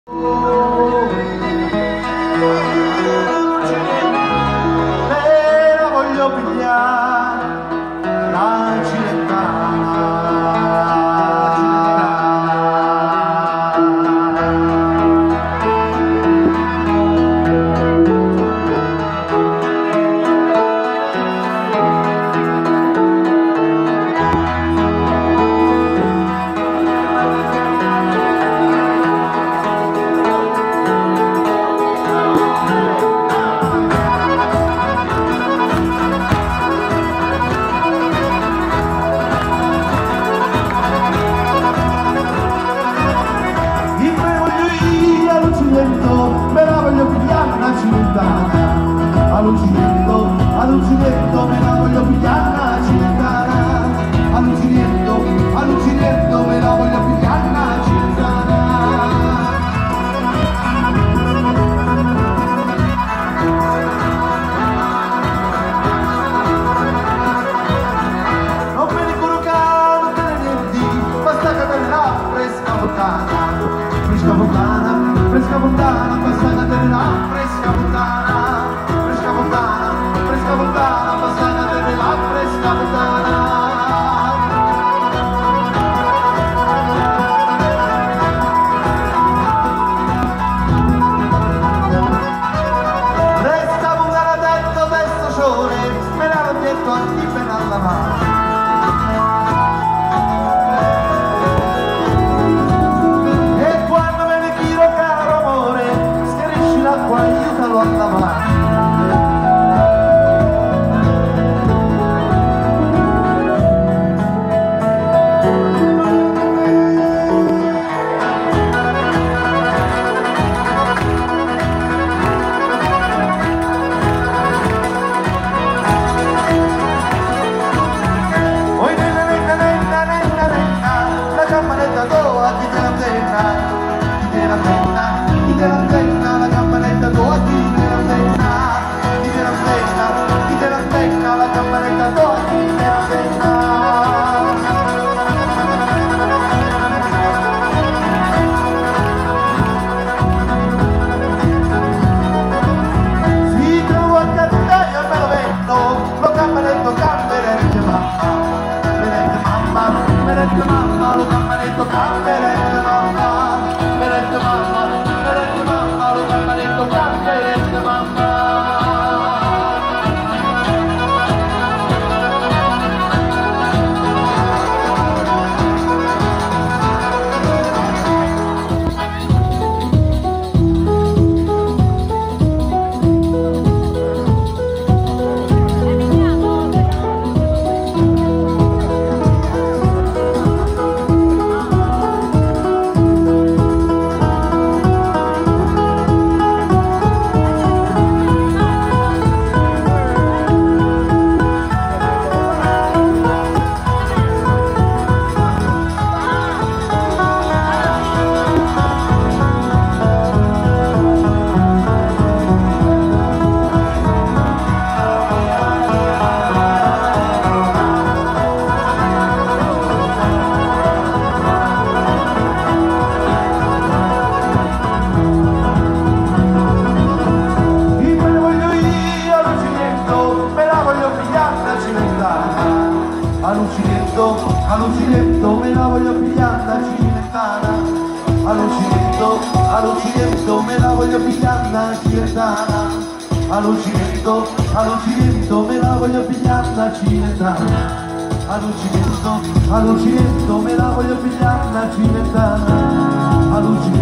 Me la voglio pigliare la cilentana. Me la voglio pigliare una cilentana, allucinetto, allucinetto, me la voglio pigliare una cilentana, allucinetto, allucinetto, me la voglio pigliare una cilentana. Non me ne coloca, non te ne niente, basta che te la fresca fontana, fresca fontana. Fresca fontana, passata della fresca fontana, fresca fontana, fresca fontana, passata della fresca fontana. Fresca fontana detto del stagione, me l'hanno detto a chi ben alla mano. Aiutalo a lavare. Oi nena nena nena nena nena, la campanetta tua chi te la tenna, chi te la tenna, chi te la tenna, la campanetta tua chi te la tenna, chi te la tenna, chi te la tenna, la campanetta tua chi te la tenna. Si trovo a cattaio me lo vendo, lo campanetto camperette mamma, merette mamma, merette mamma, lo campanetto camperette mamma, merette mamma, merette mamma, lo campanetto camperette mamma. Allucinetto, allucinetto, me la voglio pigliare la cilentana. Allucinetto, allucinetto, me la voglio pigliare la cilentana. Allucinetto, allucinetto, me la voglio pigliare la cilentana. Allucinetto, allucinetto, me la voglio pigliare la cilentana. Allucinetto.